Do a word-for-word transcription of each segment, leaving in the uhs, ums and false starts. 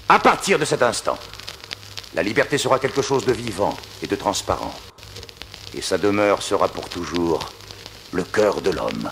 À partir de cet instant, la liberté sera quelque chose de vivant et de transparent. Et sa demeure sera pour toujours le cœur de l'homme.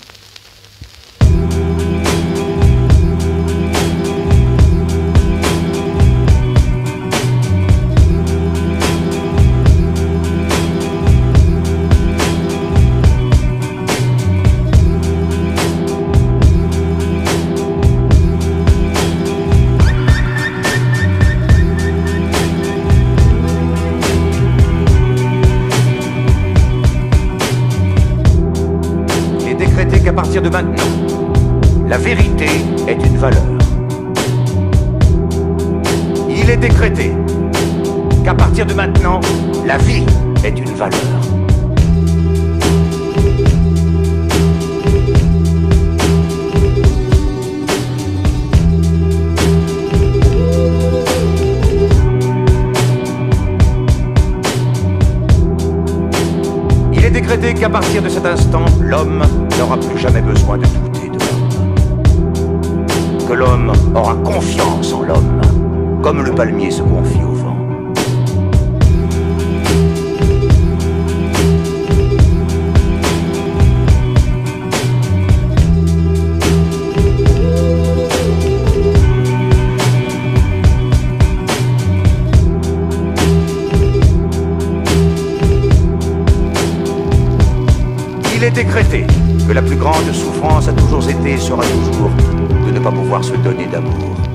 Qu'à partir de maintenant, la vérité est une valeur. Il est décrété qu'à partir de maintenant, la vie est une valeur. Il est décrété qu'à partir de cet instant, l'homme n'aura plus jamais besoin de douter de l'homme. Que l'homme aura confiance en l'homme, comme le palmier se confie au vent. Il est décrété que la plus grande souffrance a toujours été et sera toujours de ne pas pouvoir se donner d'amour.